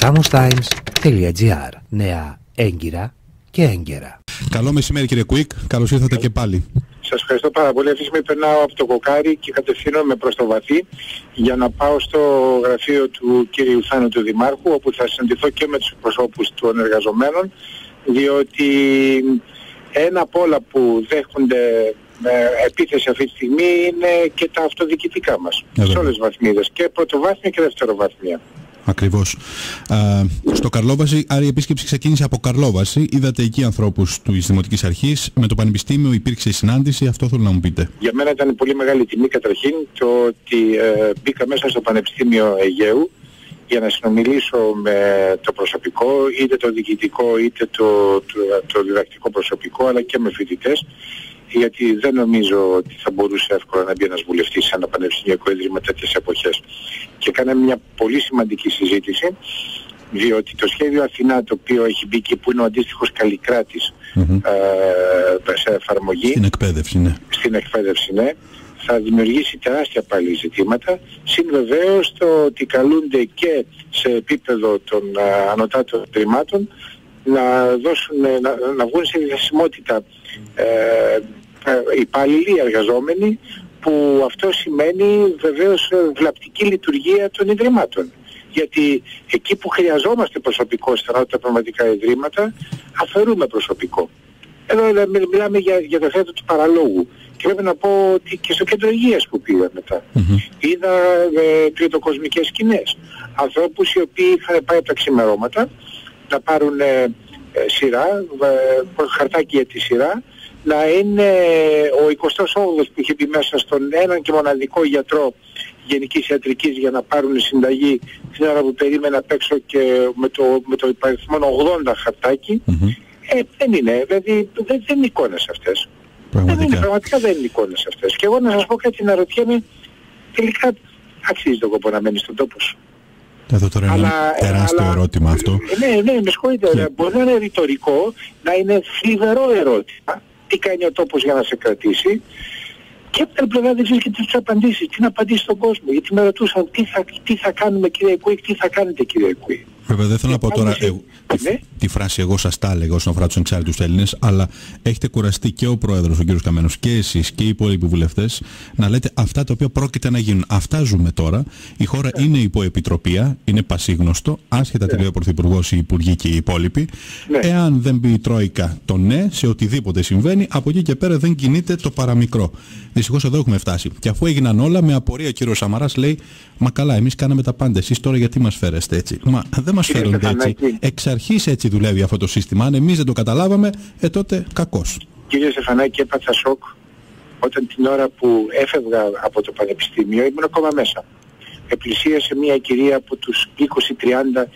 samos-times.gr. Νέα έγκυρα και έγκαιρα. Καλό μεσημέρι κύριε Κουίκ, καλώς ήρθατε και πάλι. Σας ευχαριστώ πάρα πολύ. Αυτή τη στιγμή περνάω από το Κοκάρι και κατευθύνομαι προς το Βαθύ για να πάω στο γραφείο του κύριου Θάνου του Δημάρχου, όπου θα συναντηθώ και με τους προσώπους των εργαζομένων, διότι ένα από όλα που δέχονται επίθεση αυτή τη στιγμή είναι και τα αυτοδιοικητικά μας. Σε όλες τις βαθμίδες, και πρωτοβάθμια και δευτεροβάθμια. Ακριβώς. Στο Καρλόβαση, άρα η επίσκεψη ξεκίνησε από Καρλόβαση. Είδατε εκεί ανθρώπους της Δημοτικής Αρχής. Με το Πανεπιστήμιο υπήρξε συνάντηση. Αυτό θέλω να μου πείτε. Για μένα ήταν πολύ μεγάλη τιμή καταρχήν το ότι μπήκα μέσα στο Πανεπιστήμιο Αιγαίου για να συνομιλήσω με το προσωπικό, είτε το διοικητικό είτε το διδακτικό προσωπικό, αλλά και με φοιτητές, γιατί δεν νομίζω ότι θα μπορούσε εύκολα να μπει ένας βουλευτής σε ένα πανεπιστημιακό ίδρυμα τέτοιες εποχές. Και κάναμε μια πολύ σημαντική συζήτηση, διότι το σχέδιο Αθηνά, το οποίο έχει μπει και που είναι ο αντίστοιχος Καλλικράτης σε εφαρμογή, στην εκπαίδευση, ναι, θα δημιουργήσει τεράστια πάλι ζητήματα, συν βεβαίως το ότι καλούνται και σε επίπεδο των ανωτάτων ιδρυμάτων να βγουν σε διαθεσιμότητα υπάλληλοι, εργαζόμενοι, που αυτό σημαίνει βεβαίως βλαπτική λειτουργία των ιδρυμάτων. Γιατί εκεί που χρειαζόμαστε προσωπικό στα ανώτατα πνευματικά ιδρύματα, αφαιρούμε προσωπικό. Εδώ μιλάμε για το θέμα του παραλόγου. Και πρέπει να πω ότι και στο κέντρο υγείας που πήγα μετά, είδα τριτοκοσμικές σκηνές. Ανθρώπους οι οποίοι είχαν πάει από τα ξημερώματα να πάρουν σειρά, χαρτάκι για τη σειρά, να είναι ο 28ος που είχε μπει μέσα στον έναν και μοναδικό γιατρό γενικής ιατρικής για να πάρουν συνταγή την ώρα που περίμενα απ' έξω και με το υπαριθμό 80 χαρτάκι. Δεν είναι, δηλαδή δεν είναι εικόνες αυτές. Πραγματικά δεν είναι εικόνες αυτές. Και εγώ να σας πω κάτι, να ρωτιέμαι, τελικά αξίζει τον κόπο να μένει στον τόπο σου? Εδώ τώρα είναι τεράστιο ερώτημα αυτό. Ναι, με συγχωρείτε. Μπορεί να είναι ρητορικό, να είναι θλιβερό ερώτημα. Τι κάνει ο τόπος για να σε κρατήσει? Και από την πλευρά δεν ξέρεις και τις απαντήσεις. Τι να απαντήσει στον κόσμο? Γιατί με ρωτούσαν τι θα κάνουμε κύριε Κουίκ, τι θα κάνετε κύριε Κουίκ. Βέβαια δεν θέλω να πω τώρα τη φράση εγώ σας τα έλεγα όσον αφορά τους ανεξάρτητους Έλληνες, αλλά έχετε κουραστεί και ο Πρόεδρος, ο κ. Καμένος, και εσείς και οι υπόλοιποι βουλευτές να λέτε αυτά τα οποία πρόκειται να γίνουν. Αυτά ζούμε τώρα. Η χώρα είναι υπό επιτροπία, είναι πασίγνωστο, άσχετα τι λέει ο Πρωθυπουργός, οι Υπουργοί και οι υπόλοιποι. Εάν δεν μπει η Τρόικα το ναι σε οτιδήποτε συμβαίνει, από εκεί και πέρα δεν κινείται το παραμικρό. Δυστυχώς εδώ έχουμε φτάσει. Και αφού έγιναν όλα, με απορία ο κ. Σαμαράς λέει: μα καλά, εμείς κάναμε τα πάντα. Εσείς τώρα γιατί μας φέρεστε έτσι? Μα δεν μας φέρονται έτσι. Εξ αρχής έτσι δουλεύει αυτό το σύστημα. Αν εμείς δεν το καταλάβαμε, τότε κακώς. Κύριε Στεφανάκη, έπαθα σοκ όταν την ώρα που έφευγα από το πανεπιστήμιο, ήμουν ακόμα μέσα. Επλησίασε μια κυρία από τους 20-30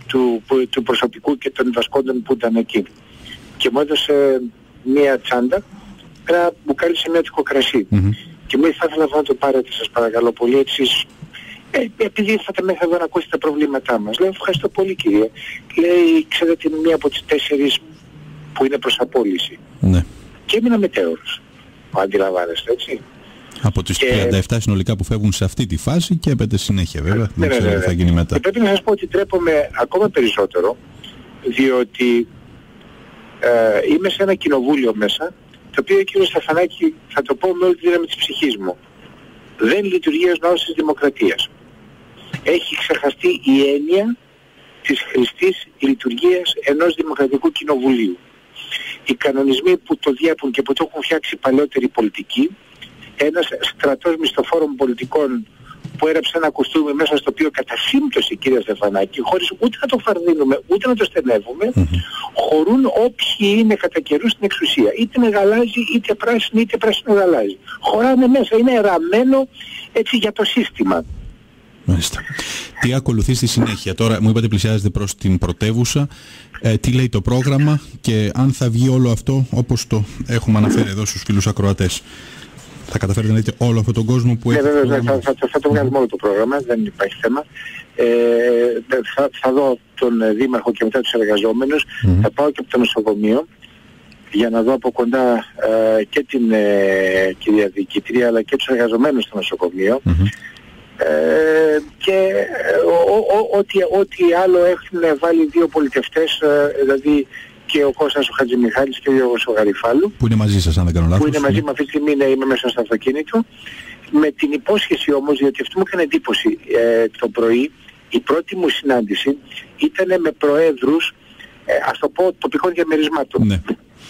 του προσωπικού και των διδασκόντων που ήταν εκεί. Και μου έδωσε μια τσάντα, ένα μπουκάλι σε μια κρασί. Και μου είπε: θα ήθελα να το πάρετε, σας παρακαλώ πολύ, έτσι. Επειδή ήρθατε μέχρι εδώ να ακούσετε τα προβλήματά μας. Λέω: ευχαριστώ πολύ κύριε. Λέει: ξέρετε, είναι μία από τις 4 που είναι προς απόλυση. Ναι. Και έμεινα μετέωρος. Αντιλαμβάνεστε, έτσι. Από τις 37 συνολικά που φεύγουν σε αυτή τη φάση και έπεται συνέχεια βέβαια. Δεν ξέρω τι θα γίνει μετά. Και πρέπει να σας πω ότι τρέπομαι ακόμα περισσότερο, διότι είμαι σε ένα κοινοβούλιο μέσα, το οποίο ο κύριος Στεφανάκη, θα το πω με όλη τη δύναμη της ψυχής μου, δεν λειτουργεί ως ναός της δημοκρατίας. Έχει ξεχαστεί η έννοια της χρηστής λειτουργίας ενός δημοκρατικού κοινοβουλίου. Οι κανονισμοί που το διέπουν και που το έχουν φτιάξει παλαιότεροι πολιτικοί, ένας στρατός μισθοφόρων πολιτικών που έγραψε ένα κουστούμι μέσα στο οποίο κατά σύμπτωση, κύριε Στεφανάκη, χωρίς ούτε να το φαρδίνουμε ούτε να το στενεύουμε, χωρούν όποιοι είναι κατά καιρούς στην εξουσία. Είτε με γαλάζι, είτε πράσινο, είτε πράσινο γαλάζι. Χωράνε μέσα, είναι ραμμένο έτσι για το σύστημα. Μάλιστα. Τι ακολουθεί στη συνέχεια? Τώρα μου είπατε πλησιάζετε προς την πρωτεύουσα. Τι λέει το πρόγραμμα και αν θα βγει όλο αυτό όπως το έχουμε αναφέρει εδώ στους φίλους ακροατές? Θα καταφέρετε να δείτε όλο αυτόν τον κόσμο που έχει? Ναι, θα το βγάλουμε όλο το πρόγραμμα, δεν υπάρχει θέμα. Θα δω τον Δήμαρχο και μετά τους εργαζόμενους. Θα πάω και από το νοσοκομείο για να δω από κοντά και την κυρία Διοικητρία αλλά και τους εργαζομένους στο νοσοκομείο. Και ό,τι άλλο έχουν βάλει δύο πολιτευτές, δηλαδή και ο Κώστας ο Χατζημιχάλης και ο Γιώργος ο Γαριφάλου, που είναι μαζί σας, αν δεν κάνω λάθος. που είναι μαζί με αυτή τη στιγμή, είμαι μέσα στο αυτοκίνητο, με την υπόσχεση όμως, διότι αυτό μου έκανε εντύπωση το πρωί, η πρώτη μου συνάντηση ήταν με προέδρους, ας το πω, τοπικών διαμερισμάτων, ναι.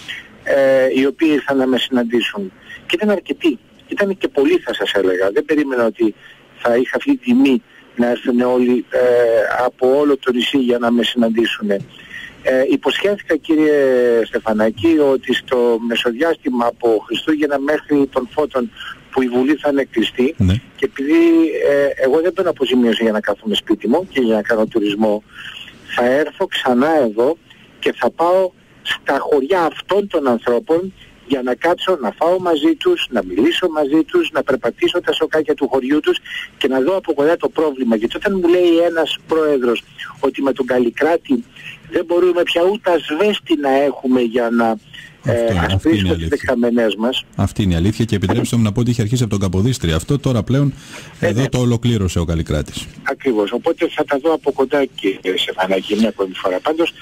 Οι οποίοι ήρθαν να με συναντήσουν. Και ήταν αρκετοί. Ήταν και πολλοί, θα σας έλεγα. Δεν περίμενα ότι θα είχα αυτή τη τιμή να έρθουν όλοι από όλο το νησί για να με συναντήσουν. Υποσχέθηκα, κύριε Στεφανάκη, ότι στο μεσοδιάστημα από Χριστούγεννα μέχρι των Φώτων που η Βουλή θα είναι κλειστή, ναι. Και επειδή εγώ δεν παίρνω αποζημίωση για να κάθομαι σπίτι μου και για να κάνω τουρισμό, θα έρθω ξανά εδώ και θα πάω στα χωριά αυτών των ανθρώπων για να κάτσω, να φάω μαζί τους, να μιλήσω μαζί τους, να περπατήσω τα σοκάκια του χωριού τους και να δω από κοντά το πρόβλημα. Γιατί όταν μου λέει ένας πρόεδρος ότι με τον Καλλικράτη δεν μπορούμε πια ούτε ασβέστη να έχουμε για να ασπρίσουμε τις δεξαμενές μας. Αυτή είναι η αλήθεια και επιτρέψτε μου να πω ότι είχε αρχίσει από τον Καποδίστρια. Αυτό τώρα πλέον εδώ το ολοκλήρωσε ο Καλλικράτης. Ακριβώς. Οπότε θα τα δω από κοντά και σε Φανάκη μια ακόμη φορά. Πάντως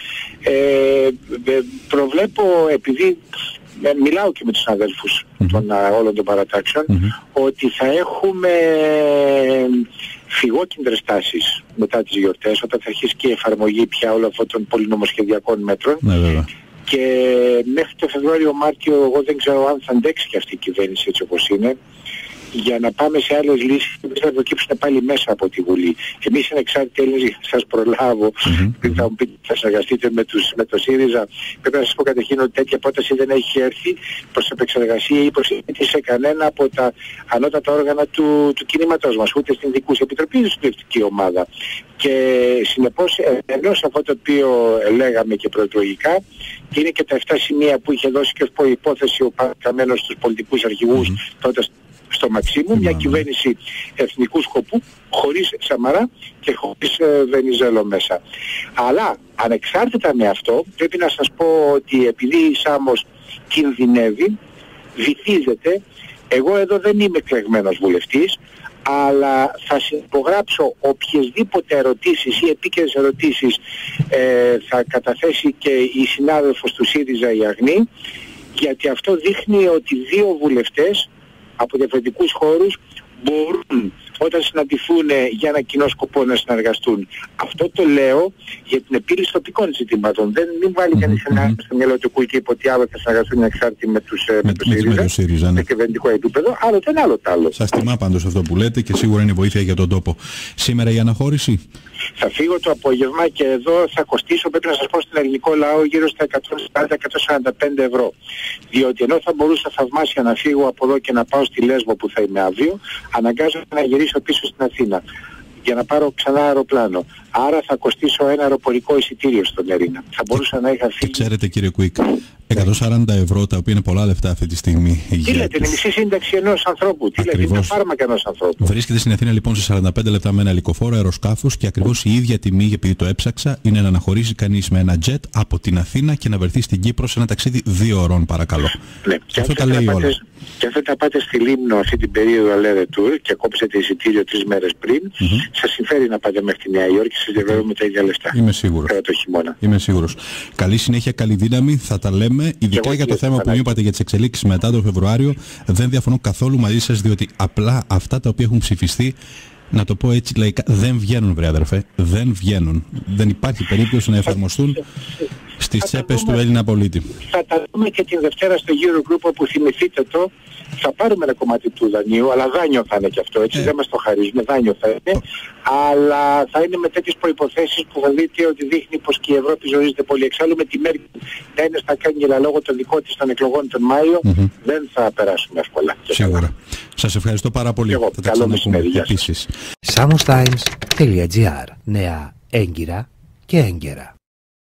προβλέπω, επειδή μιλάω και με τους αδέλφους όλων των παρατάξεων, ότι θα έχουμε φυγόκεντρες τάσεις μετά τις γιορτές, όταν θα αρχίσει και η εφαρμογή πια όλων αυτών των πολυνομοσχεδιακών μέτρων. Ναι, και μέχρι το Φεβρουάριο-Μάρτιο εγώ δεν ξέρω αν θα αντέξει και αυτή η κυβέρνηση έτσι όπως είναι, για να πάμε σε άλλες λύσεις που θα προκύψουν πάλι μέσα από τη Βουλή. Εμείς είναι εξάρτητοι Έλληνες, για να σας προλάβω, θα μου πείτε θα συνεργαστείτε με το ΣΥΡΙΖΑ. Πρέπει να σας πω καταρχήν ότι τέτοια πρόταση δεν έχει έρθει προς επεξεργασία ή προς σε κανένα από τα ανώτατα όργανα του κινήματός μας, ούτε στην Ειδικούς Επιτροπή, ούτε στην Ευτική Ομάδα. Και συνεπώς, ενώ σε αυτό το οποίο λέγαμε και προεκλογικά, και είναι και τα 7 σημεία που είχε δώσει και ως προϋπόθεση ο Καμένος στους πολιτικούς αρχηγούς τότε στο Μαξίμου, μια κυβέρνηση εθνικού σκοπού, χωρίς Σαμαρά και χωρίς Βενιζέλο μέσα. Αλλά ανεξάρτητα με αυτό, πρέπει να σας πω ότι επειδή η Σάμος κινδυνεύει, βυθίζεται, εγώ εδώ δεν είμαι εκλεγμένος βουλευτής, αλλά θα συνυπογράψω οποιασδήποτε ερωτήσεις ή επίκαιρες ερωτήσεις θα καταθέσει και η συνάδελφος του ΣΥΡΙΖΑ η Αγνή, γιατί αυτό δείχνει ότι δύο βουλευτές από διαφορετικούς χώρους μπορούν όταν συναντηθούν για ένα κοινό σκοπό να συνεργαστούν. Αυτό το λέω για την επίλυση τοπικών ζητημάτων. Μην βάλει κανείς στο μυαλό του και είπε ότι άλλο θα συνεργαστούν εξάρτητα με το ΣΥΡΙΖΑ, σε κυβερνητικό επίπεδο, άλλο το ένα, άλλο το άλλο. Σας τιμά πάντως αυτό που λέτε και σίγουρα είναι βοήθεια για τον τόπο. Σήμερα η αναχώρηση. Θα φύγω το απόγευμα και εδώ θα κοστίσω, πρέπει να σας πω, στην ελληνικό λαό γύρω στα 140-145 ευρώ. Διότι ενώ θα μπορούσα θαυμάσια να φύγω από εδώ και να πάω στη Λέσβο που θα είμαι αύριο, αναγκάζομαι να γυρίσω πίσω στην Αθήνα για να πάρω ξανά αεροπλάνο. Άρα θα κοστίσω ένα αεροπορικό εισιτήριο στον Έλληνα. Θα μπορούσα να είχα φύγει. Ξέρετε, κύριε Κουίκ, 140 ευρώ, τα οποία είναι πολλά λεφτά αυτή τη στιγμή. Τι λέτε, είναι μισή σύνταξη ενός ανθρώπου. Τι λέτε, είναι τα φάρμακα ενός ανθρώπου. Βρίσκεται στην Αθήνα λοιπόν σε 45 λεπτά με ένα ελικοφόρο αεροσκάφος και ακριβώς η ίδια τιμή, επειδή το έψαξα, είναι να αναχωρήσει κανείς με ένα jet από την Αθήνα και να βρεθεί στην Κύπρο σε ένα ταξίδι 2 ωρών, παρακαλώ. Ναι. Και αυτό τα λέει όλα. Και αν θα πάτε στη Λίμνο αυτή την περίοδο Αλέρε Tour και κόψετε εισιτήριο 3 μέρες πριν, σας συμφέρει να πάτε μέχρι τη Νέα Υόρκη και σας διαβεβαιώ με τα ίδια λεφτά. Είμαι σίγουρος. Το χειμώνα. Είμαι σίγουρος. Καλή συνέχεια, καλή δύναμη. Θα τα λέμε. Ειδικά για το θέμα που είπατε για τις εξελίξεις μετά τον Φεβρουάριο, δεν διαφωνώ καθόλου μαζί σας, διότι απλά αυτά τα οποία έχουν ψηφιστεί, να το πω έτσι λαϊκά, δεν βγαίνουν, βρε αδερφέ. Δεν βγαίνουν. Δεν υπάρχει περίπτωση να εφαρμοστούν στις τσέπες του Έλληνα πολίτη. Θα τα δούμε και την Δευτέρα στο Eurogroup, όπου θυμηθείτε το, θα πάρουμε ένα κομμάτι του δανείου, αλλά δάνειο θα είναι και αυτό, έτσι, δεν μας το χαρίζουμε, δάνειο θα είναι, αλλά θα είναι με τέτοιες προϋποθέσεις που θα δείτε ότι δείχνει πως και η Ευρώπη ζορίζεται πολύ. Εξάλλου με τη Μέρκελ να είναι στα κάγγελα λόγω των δικών της των εκλογών τον Μάιο, δεν θα περάσουμε εύκολα. Σίγουρα. Σας ευχαριστώ πάρα πολύ. Εγώ, θα τα ξαναπούμε επίσης. Samostimes.gr. Νέα έγκυρα και έγκαιρα.